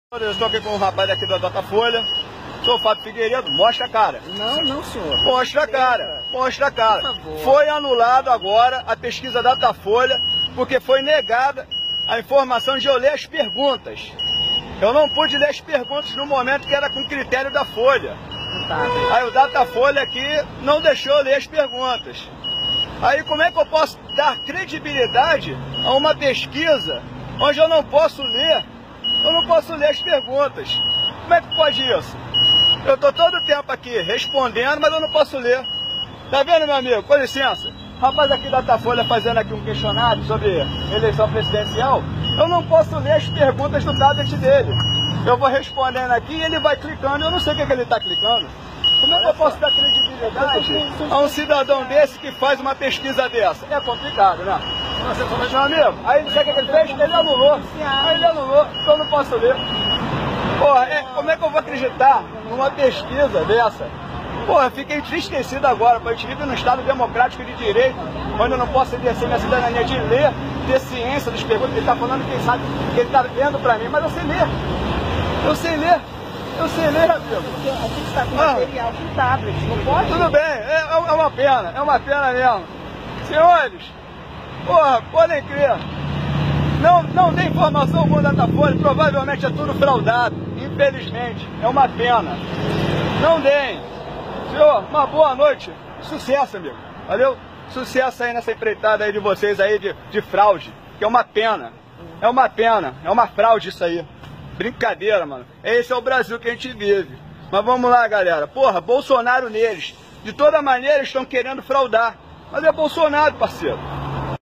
Eu estou aqui com um rapaz aqui da Datafolha. Sou o Fábio Figueiredo, mostra a cara. Não, senhor. Mostra a cara, mostra a cara. Por favor. Foi anulado agora a pesquisa da Datafolha, porque foi negada a informação de eu ler as perguntas. Eu não pude ler as perguntas no momento que era com critério da Folha. Aí o Datafolha aqui não deixou eu ler as perguntas. Aí como é que eu posso dar credibilidade a uma pesquisa onde eu não posso ler? Eu não posso ler as perguntas. Como é que pode isso? Eu estou todo o tempo aqui respondendo, mas eu não posso ler. Tá vendo, meu amigo? Com licença. Rapaz aqui da Datafolha fazendo aqui um questionário sobre eleição presidencial. Eu não posso ler as perguntas do tablet dele. Eu vou respondendo aqui e ele vai clicando. Eu não sei o que ele está clicando. Como é que eu posso dar credibilidade a um cidadão desse que faz uma pesquisa dessa? É complicado, né? Meu amigo, aí sabe o que ele fez? Ele anulou. Aí ele anulou, então eu não posso ler. Porra, como é que eu vou acreditar numa pesquisa dessa? Porra, fiquei entristecido agora, porque a gente vive num Estado democrático de direito, onde eu não posso exercer minha cidadania de ler, ter ciência das perguntas que ele está falando, quem sabe que ele está lendo para mim, mas eu sei ler. Eu sei ler. Eu sei ler, amigo. Porque a gente está com material com tablet, não pode? Tudo bem, é uma pena mesmo. Senhores, porra, podem crer. Não tem informação alguma da Datafolha, provavelmente é tudo fraudado, infelizmente, é uma pena. Não deem. Senhor, uma boa noite, sucesso, amigo, valeu? Sucesso aí nessa empreitada aí de vocês aí de fraude, que é uma pena, é uma fraude isso aí. Brincadeira, mano. Esse é o Brasil que a gente vive. Mas vamos lá, galera. Porra, Bolsonaro neles. De toda maneira, eles estão querendo fraudar. Mas é Bolsonaro, parceiro.